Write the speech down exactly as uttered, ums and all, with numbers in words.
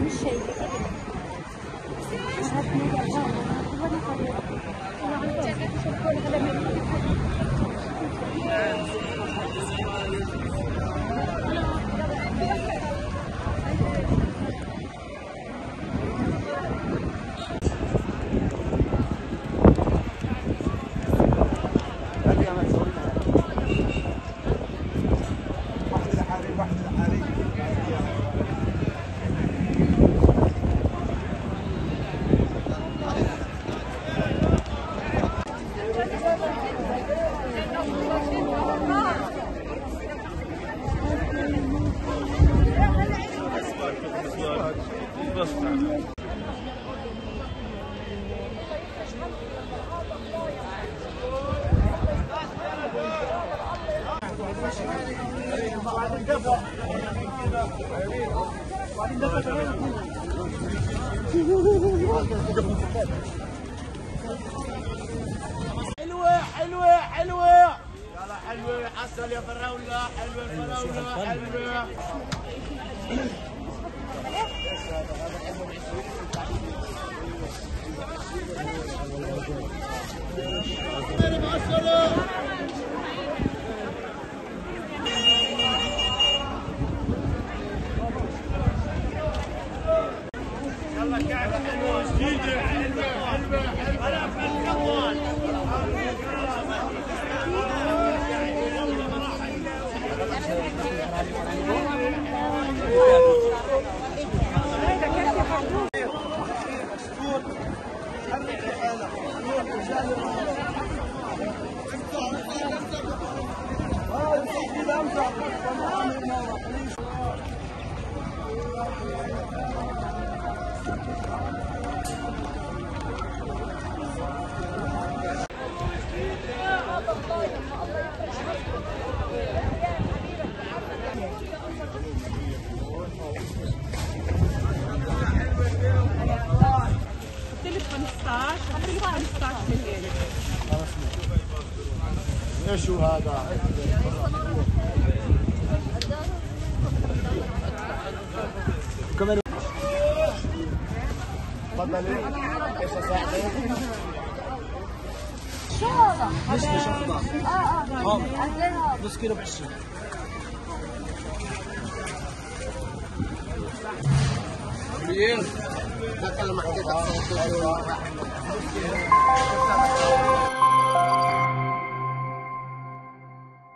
الشيء حلوة حلوة حلوة يلا حلوة عسل يا فراولة حلوة الفراولة حلوة يلا كعبة حلوة جديدة حلوة حلوة حلوة ايش هو هذا؟ كمان تفضلي ايش اساعدك؟ شو هذا؟ نص شطة اه اه نص كيلو بعشرين مين؟ لا كلمة حكيت